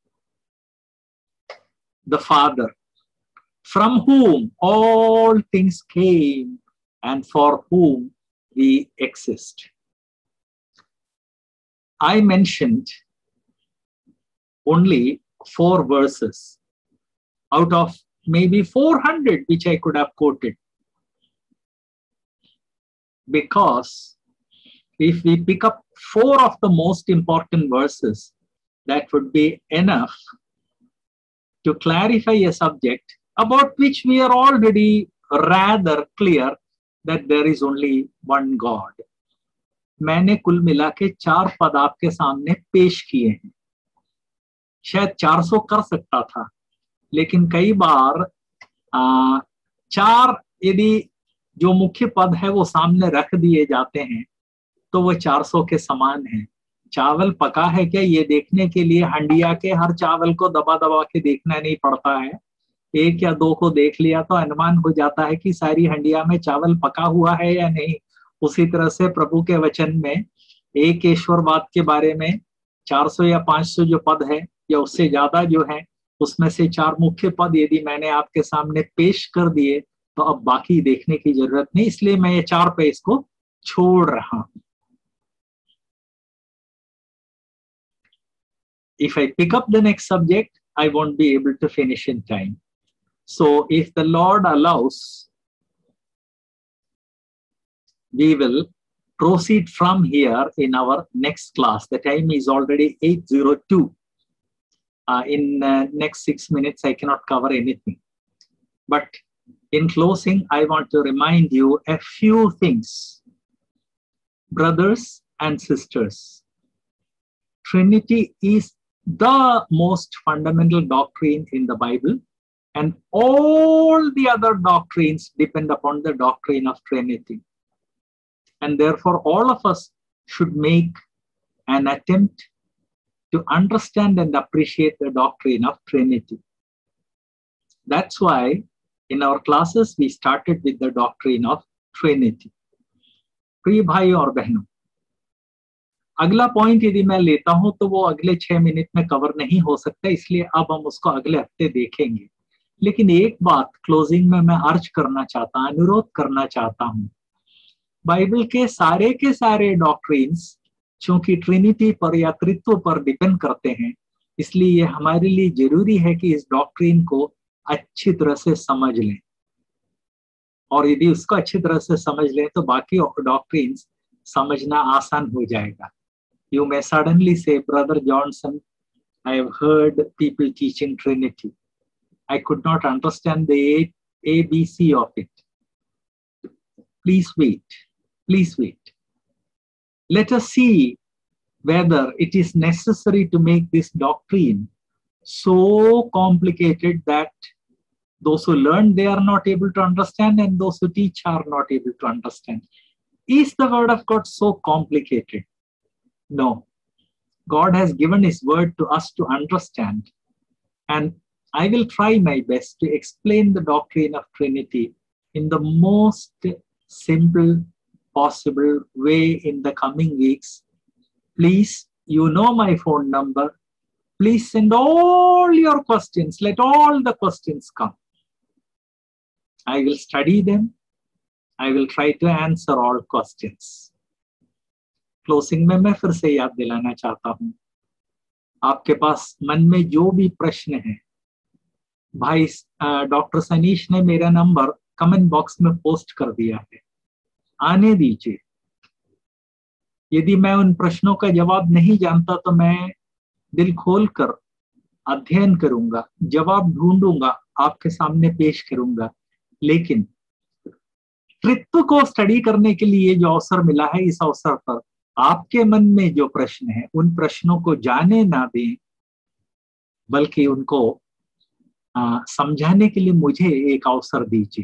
the Father, from whom all things came and for whom we exist. I mentioned only 4 verses out of maybe 400 which I could have quoted, because if we pick up 4 of the most important verses, that would be enough to clarify a subject about which we are already rather clear that there is only one God. मैंने कुल मिला के 4 पद आपके सामने पेश किए हैं. शायद 400 कर सकता था, लेकिन कई बार 4 यदि जो मुख्य पद है वो सामने रख दिए जाते हैं तो वो 400 के समान है. चावल पका है क्या ये देखने के लिए हंडिया के हर चावल को दबा दबा के देखना नहीं पड़ता है. 1 या 2 को देख लिया तो अनुमान हो जाता है कि सारी हंडिया में चावल पका हुआ है या नहीं. उसी तरह से प्रभु के वचन में एक ईश्वरवाद के बारे में 400 या 500 जो पद है या उससे ज्यादा जो है, उसमें से 4 मुख्य पद यदि मैंने आपके सामने पेश कर दिए तो अब बाकी देखने की जरूरत नहीं, इसलिए मैं ये 4 पे इसको छोड़ रहा हूं. If I pick up the next subject, I won't be able to finish in time. So if the Lord allows, we will proceed from here in our next class. The time is already 8:02. In next 6 minutes, I cannot cover anything. But in closing, I want to remind you a few things. Brothers and sisters, Trinity is the most fundamental doctrine in the Bible. And all the other doctrines depend upon the doctrine of Trinity. And therefore, all of us should make an attempt to understand and appreciate the doctrine of Trinity. That's why in our classes, we started with the doctrine of Trinity. प्रिय भाई और बहनों, अगला point यदि मैं लेता हूं तो वो अगले 6 मिनट में कवर नहीं हो सकता, इसलिए अब हम उसको अगले हफ्ते देखेंगे। लेकिन एक बात क्लोजिंग में मैं अर्ज करना चाहता हूं, अनुरोध करना चाहता हूं, बाइबल के सारे डॉक्ट्रिन्स चूंकि ट्रिनिटी पर या त्रित्व पर डिपेंड करते हैं, इसलिए ये हमारे लिए जरूरी है कि इस डॉक्ट्रिन को अच्छी तरह से समझ लें, और यदि उसको अच्छी तरह से समझ लें तो बाकी डॉक्ट्रिन्स समझना आसान हो जाएगा। You may suddenly say, Brother Johnson, I have heard people teaching Trinity. I could not understand the ABC of it. Please wait. Please wait. Let us see whether it is necessary to make this doctrine so complicated that those who learn, they are not able to understand, and those who teach are not able to understand. Is the word of God so complicated? No. God has given his word to us to understand. And I will try my best to explain the doctrine of Trinity in the most simple possible way in the coming weeks. Please, you know my phone number. Please send all your questions. Let all the questions come. I will study them. I will try to answer all questions. Closing में मैं फिर से याद दिलाना चाहता हूं, आपके पास मन में जो भी प्रश्न है, भाई डॉक्टर सनीश ने मेरा नंबर कमेंट बॉक्स में पोस्ट कर दिया है, आने दीजिए। यदि मैं उन प्रश्नों का जवाब नहीं जानता तो मैं दिल खोलकर अध्ययन करूंगा, जवाब ढूंढूंगा, आपके सामने पेश करूंगा। लेकिन त्रित्व को स्टडी करने के लिए जो अवसर मिला है, इस अवसर पर आपके मन में जो प्रश्न है, उन प्रश्नों को जाने ना दें, बल्कि उनको समझाने के लिए मुझे एक अवसर दीजिए।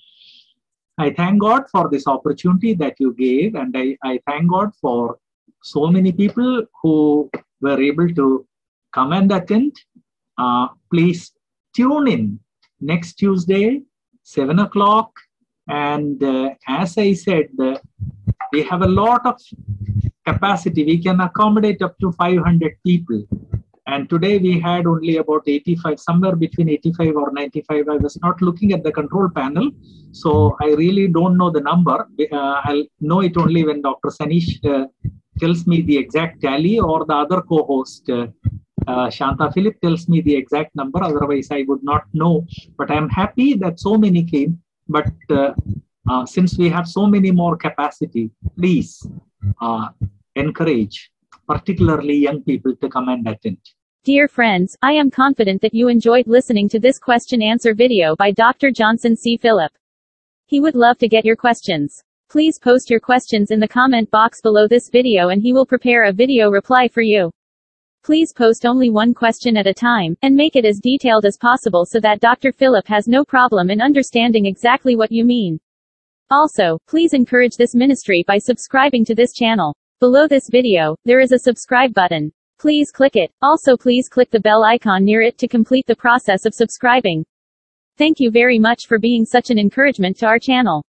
I thank God for this opportunity that you gave, and I thank God for so many people who were able to come and attend. Please tune in next Tuesday, 7 o'clock. And as I said, we have a lot of capacity. We can accommodate up to 500 people. And today we had only about 85, somewhere between 85 or 95. I was not looking at the control panel, so I really don't know the number. I'll know it only when Dr. Sanish tells me the exact tally, or the other co-host, Shanta Philip, tells me the exact number. Otherwise, I would not know. But I'm happy that so many came. But since we have so many more capacity, please encourage particularly young people to come and attend. Dear friends, I am confident that you enjoyed listening to this question-answer video by Dr. Johnson C. Philip. He would love to get your questions. Please post your questions in the comment box below this video and he will prepare a video reply for you. Please post only one question at a time, and make it as detailed as possible so that Dr. Philip has no problem in understanding exactly what you mean. Also, please encourage this ministry by subscribing to this channel. Below this video, there is a subscribe button. Please click it. Also, please click the bell icon near it to complete the process of subscribing. Thank you very much for being such an encouragement to our channel.